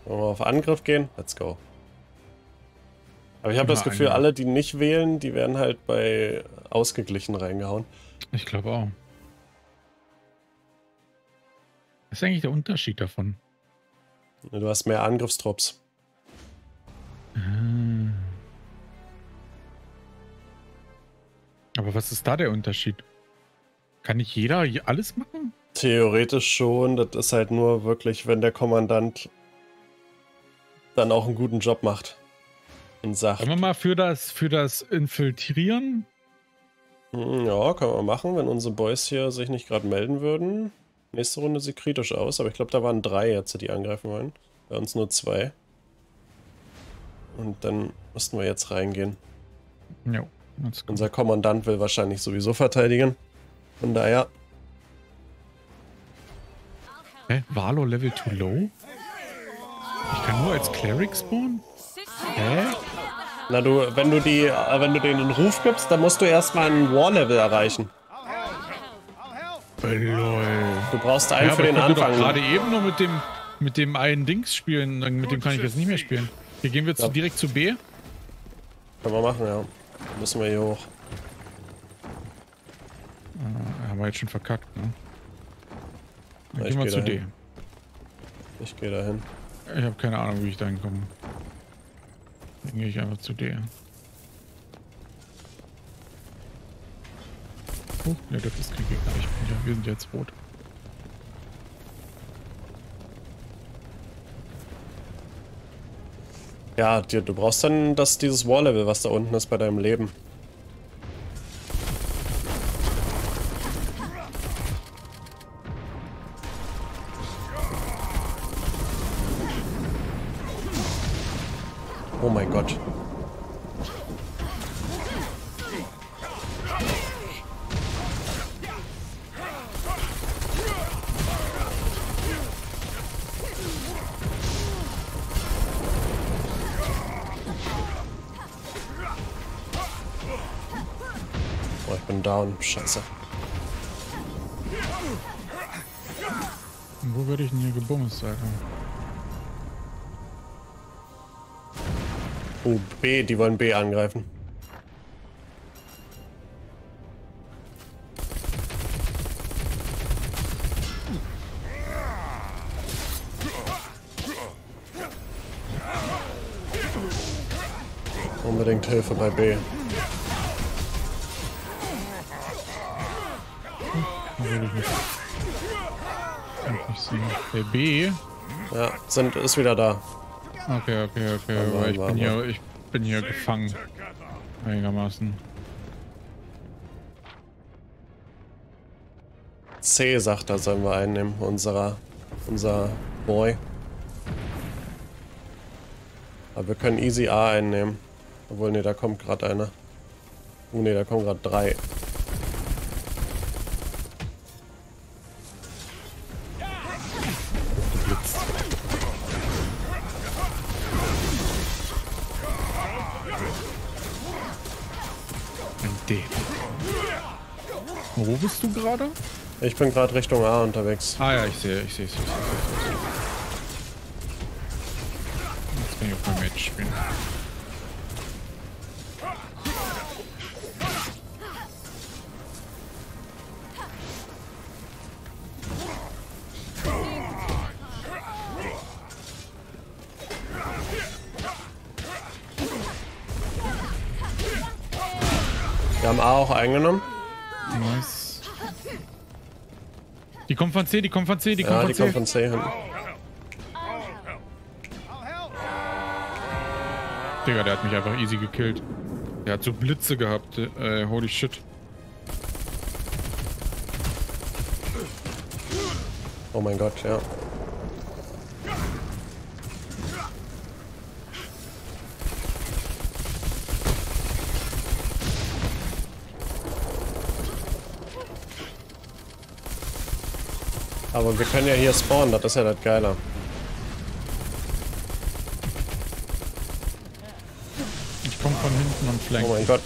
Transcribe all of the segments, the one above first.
Wollen wir auf Angriff gehen? Let's go. Aber ich habe das Gefühl, Angriff. alle, die nicht wählen, die werden halt bei ausgeglichen reingehauen. Ich glaube auch. Was ist eigentlich der Unterschied davon? Du hast mehr Angriffstrupps. Aber was ist da der Unterschied? Kann nicht jeder alles machen? Theoretisch schon. Das ist halt nur wirklich, wenn der Kommandant dann auch einen guten Job macht. Und sagt. Wollen wir mal für das Infiltrieren? Ja, können wir machen, wenn unsere Boys hier sich nicht gerade melden würden. Nächste Runde sieht kritisch aus, aber ich glaube, da waren 3 jetzt, die angreifen wollen. Bei uns nur 2. Und dann müssten wir jetzt reingehen. Jo. Unser Kommandant will wahrscheinlich sowieso verteidigen. Von daher. Hä? Valo Level too low? Ich kann nur als Cleric spawnen? Hä? Na du, wenn du denen einen Ruf gibst, dann musst du erstmal ein War-Level erreichen. Lol. Du brauchst einen Ja, für aber den ich konnte Anfang. doch gerade eben nur mit dem einen Dings spielen. Mit dem kann ich jetzt nicht mehr spielen. Hier gehen wir jetzt Ja. direkt zu B. Können wir machen, ja. Müssen wir hier hoch. Haben wir jetzt schon verkackt, ne? Dann Ja, gehen wir ich zu geh D. dahin. Ich gehe dahin. Ich habe keine Ahnung, wie ich da hinkomme. Dann gehe ich einfach zu D. Oh, ne, das ist kein Gegner. Wir sind jetzt rot. Ja, du brauchst dann dieses War-Level, was da unten ist bei deinem Leben. Oh mein Gott. Oh, ich bin down. Scheiße. Und wo werde ich denn hier gebumst, Alter? Oh, B, die wollen B angreifen. Unbedingt Hilfe bei B. Will ich nicht sehen. Der B? Ja, ist wieder da. Okay, aber ich bin hier gefangen. Einigermaßen. C sagt, da sollen wir einnehmen. Unser Boy. Aber wir können easy A einnehmen. Obwohl, ne, da kommt gerade einer. Oh ne, da kommen gerade 3. Ein D. Wo bist du gerade? Ich bin gerade Richtung A unterwegs. Ah ja, ich sehe. Jetzt kann ich auf mein Match spielen. Wir haben A auch eingenommen. Nice. Die kommen von C, die kommen von C. Ja, die kommen von C hin. Digga, der hat mich einfach easy gekillt. Der hat so Blitze gehabt. Holy shit. Oh mein Gott, ja. Aber wir können ja hier spawnen, das ist ja das Geile. Ich komme von hinten und flank. Oh mein Gott.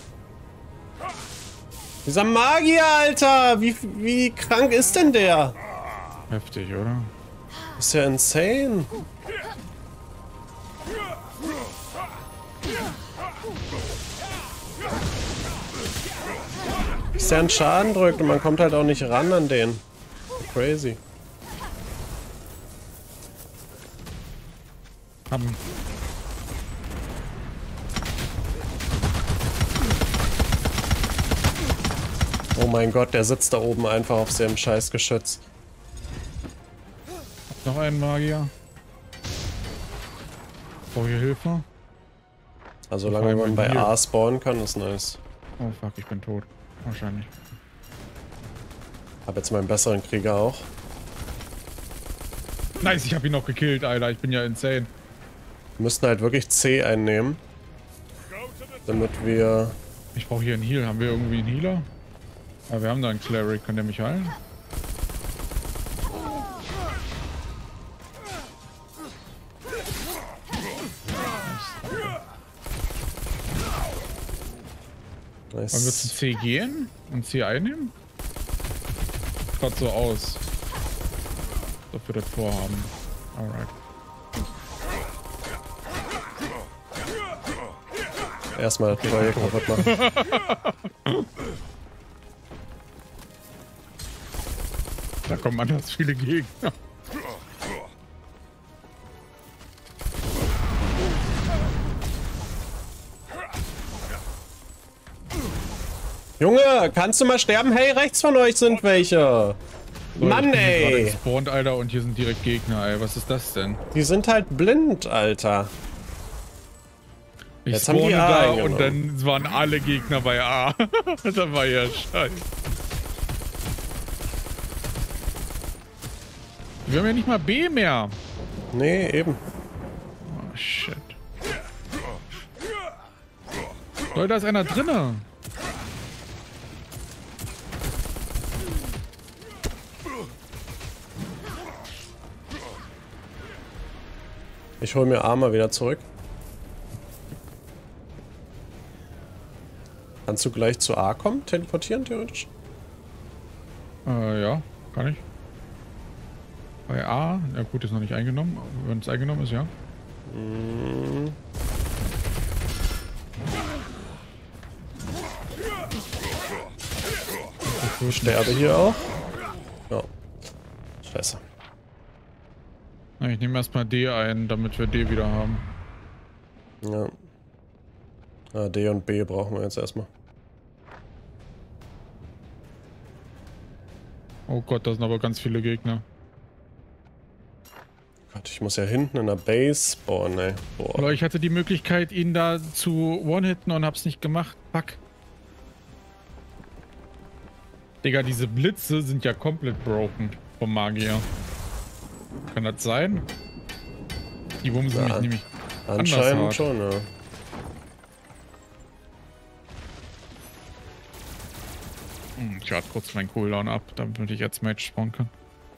Dieser Magier, Alter! Wie krank ist denn der? Heftig, oder? Ist ja insane. was der an Schaden drückt und man kommt halt auch nicht ran an den. Crazy. Haben. Oh mein Gott, der sitzt da oben einfach auf seinem scheiß Geschütz. Noch einen Magier. Brauche hier Hilfe? Also solange man bei A spawnen kann, ist nice. Oh fuck, ich bin tot. Wahrscheinlich. Hab jetzt meinen besseren Krieger auch. Nice, ich hab ihn noch gekillt, Alter. Ich bin ja insane. Wir müssten halt wirklich C einnehmen. Damit wir... Ich brauche hier einen Heal. Haben wir irgendwie einen Healer? Ja, wir haben da einen Cleric. Kann der mich heilen? Nice. Wollen wir zu C gehen und C einnehmen? Schaut so aus. Ob wir das vorhaben. Alright. Erstmal das Feuer kaputt machen. Da kommen anders viele Gegner. Junge, kannst du mal sterben? Hey, rechts von euch sind welche. Mann, ey. Gespawnt, Alter, und hier sind direkt Gegner, ey. Was ist das denn? Die sind halt blind, Alter. Ich Jetzt haben die spawne A da eingenommen. und dann waren alle Gegner bei A. Das war ja scheiße. Wir haben ja nicht mal B mehr. Nee, eben. Oh, shit. Leute, da ist einer drinne. Ich hol mir Armor wieder zurück. Kannst du gleich zu A kommen? Teleportieren, theoretisch? Ja, kann ich. Bei A, ja gut, ist noch nicht eingenommen. Wenn es eingenommen ist, ja. Ich sterbe hier auch. Ja. Scheiße. Na, ich nehme erstmal D ein, damit wir D wieder haben. Ja. Ah, D und B brauchen wir jetzt erstmal. Oh Gott, da sind aber ganz viele Gegner. Gott, ich muss ja hinten in der Base spawnen, ey. Boah. Aber ich hatte die Möglichkeit, ihn da zu one-hitten und hab's nicht gemacht. Fuck. Digga, diese Blitze sind ja komplett broken vom Magier. Kann das sein? Die wumsen mich nämlich Anscheinend anders schon, ja. Ich warte kurz meinen Cooldown ab, damit ich jetzt Match spawnen kann.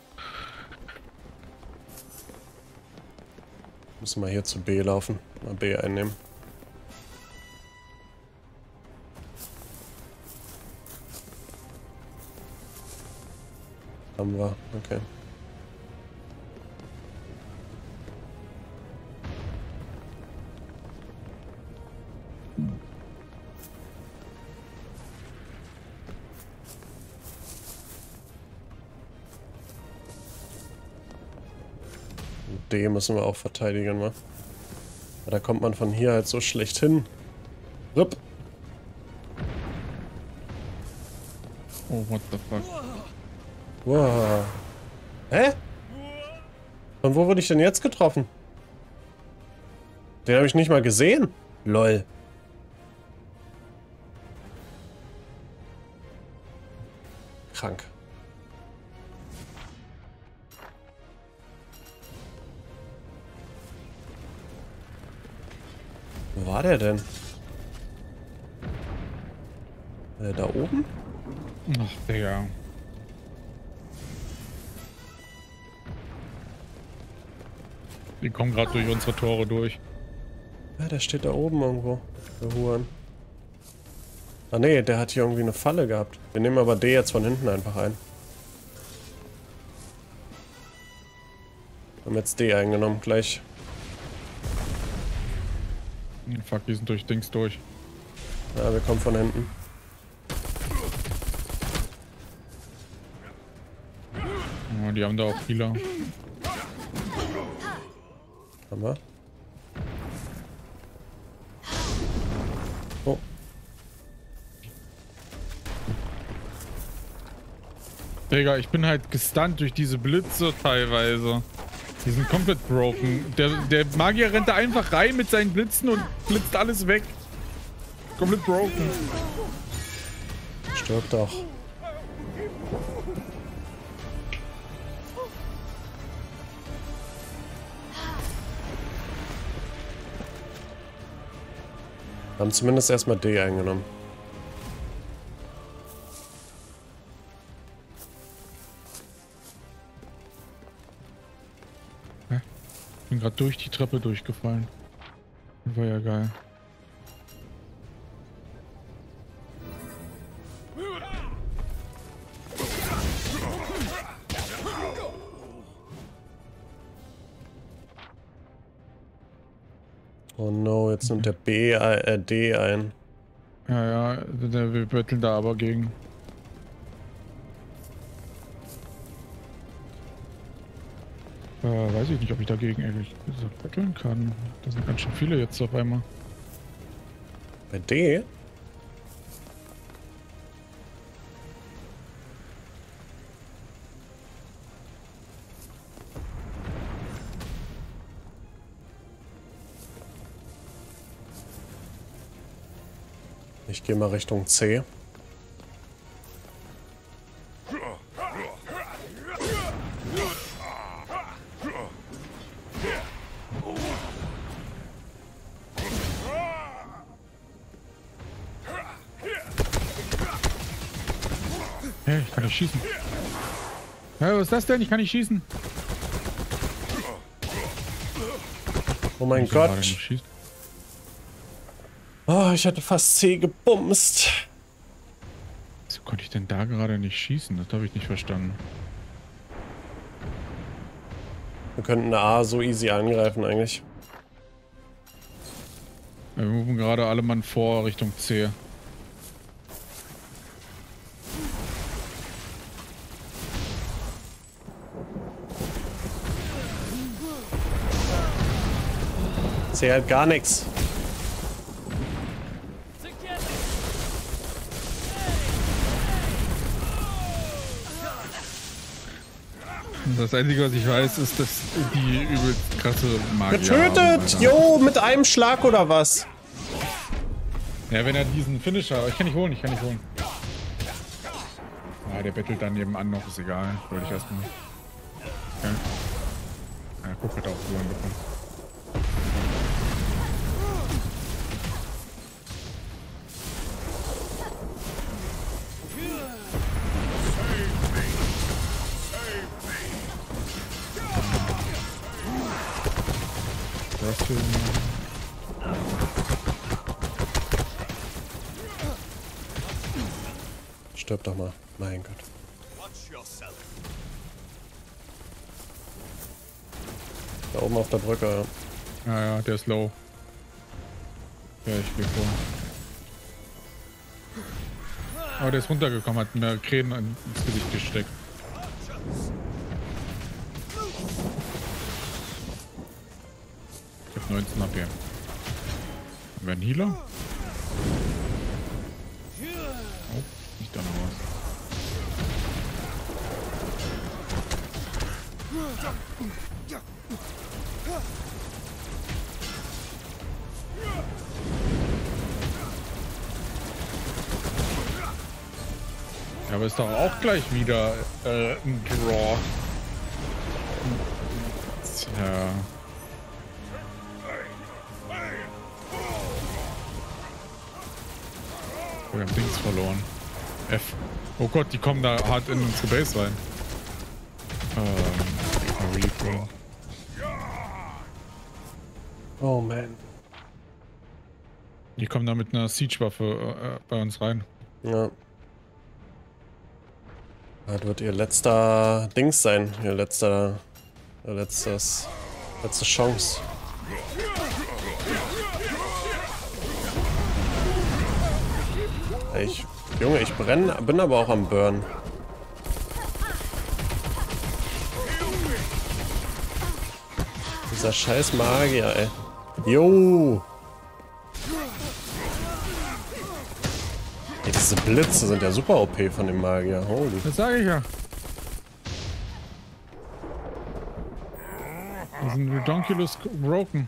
Müssen wir hier zu B laufen. Mal B einnehmen. Haben wir, okay. D müssen wir auch verteidigen, wa? Da kommt man von hier halt so schlecht hin. Rip. Oh, what the fuck? Wow. Hä? Von wo wurde ich denn jetzt getroffen? Den habe ich nicht mal gesehen. Lol. Krank. Wo war der denn? Da oben? Ach, Digga. Die kommen gerade durch unsere Tore durch. Ja, der steht da oben irgendwo. Der Huan. Ah ne, der hat hier irgendwie eine Falle gehabt. Wir nehmen aber D jetzt von hinten einfach ein. Haben jetzt D eingenommen, gleich. Fuck, die sind durch Dings durch. Ja, wir kommen von hinten. die haben da auch Healer. Haben wir? Oh. Digga, ich bin halt gestunt durch diese Blitze teilweise. Die sind komplett broken. Der Magier rennt da einfach rein mit seinen Blitzen und blitzt alles weg. Komplett broken. Stirb doch. Wir haben zumindest erstmal D eingenommen. Ich bin gerade durch die Treppe durchgefallen. War ja geil. Oh no, jetzt nimmt der D ein. Ja, wir betteln da aber gegen. Weiß ich nicht, ob ich dagegen ehrlich gesagt betteln kann. Das sind ganz schön viele jetzt auf einmal. Bei D? Ich gehe mal Richtung C. Hey, ich kann nicht schießen. Hey, was ist das denn? Ich kann nicht schießen. Oh mein Gott. Oh, ich hatte fast C gebumst. Wieso konnte ich denn da gerade nicht schießen? Das habe ich nicht verstanden. Wir könnten A so easy angreifen eigentlich. Wir moven gerade alle Mann vor Richtung C. C halt gar nichts. Das Einzige, was ich weiß, ist, dass die übelst krasse Magier getötet! haben, Jo, mit einem Schlag oder was? Ja, wenn er diesen Finisher... Ich kann nicht holen, Ja, der bettelt dann nebenan noch, ist egal. Wollte ich erstmal... Okay. Ja, guck, hat auch so angefangen. Stirb doch mal. Mein Gott. Da oben auf der Brücke. Ja, der ist low. Ja, ich geh vor. Aber der ist runtergekommen, hat mir Krähen ins Gesicht gesteckt. Ich hab 19 AP. Haben wir einen Healer? Oh, nicht da noch was. Ja, aber ist doch auch gleich wieder ein Draw. Tja. Wir haben Dings verloren. F. Oh Gott, die kommen da hart in unsere Base rein. Refill. Oh man. Die kommen da mit einer Siege-Waffe bei uns rein. Ja. Das wird ihr letzter Dings sein. Ihr letzte Chance. Junge, ich bin aber auch am Burn. Dieser scheiß Magier, ey. Jo! Ey, diese Blitze sind ja super OP von dem Magier. Holy. Das sage ich ja. Die sind redonkulous broken.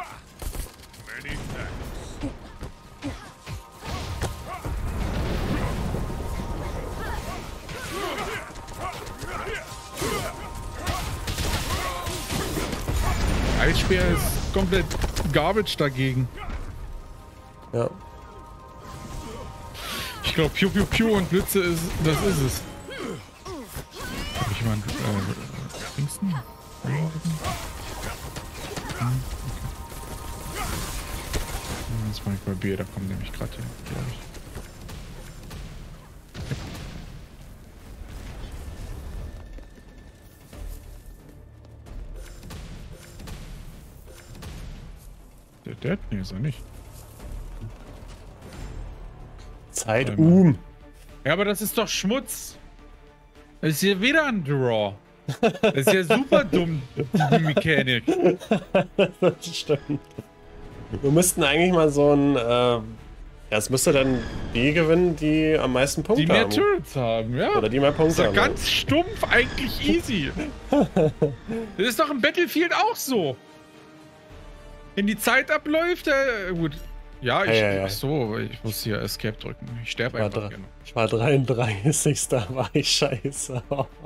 Eisspeer ist komplett Garbage dagegen. Ja. Ich glaube, Piu Piu Piu und Blitze ist, das ist es. Hab ich mal Pfingsten? Das mache ich bei Bier, da kommt nämlich gerade hin, glaube ich. Der Dead? Nee, ist er nicht. Zeit, Ja, aber das ist doch Schmutz. Das ist hier wieder ein Draw. Das ist ja super dumm, die Mechanik. Das stimmt. Wir müssten eigentlich mal so ein, ja, es müsste dann die gewinnen, die am meisten Punkte haben. Die mehr Turrets haben, ja. Oder die mehr Punkte Das ist haben. doch ganz stumpf eigentlich easy. Das ist doch im Battlefield auch so. Wenn die Zeit abläuft, gut. Ja, ach so, ich muss hier Escape drücken. Ich sterbe einfach gerne. Ich war 33. Da war ich scheiße.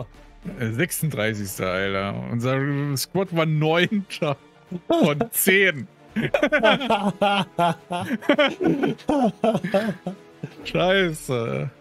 36. Alter. Unser Squad war 9. von 10. Scheiße.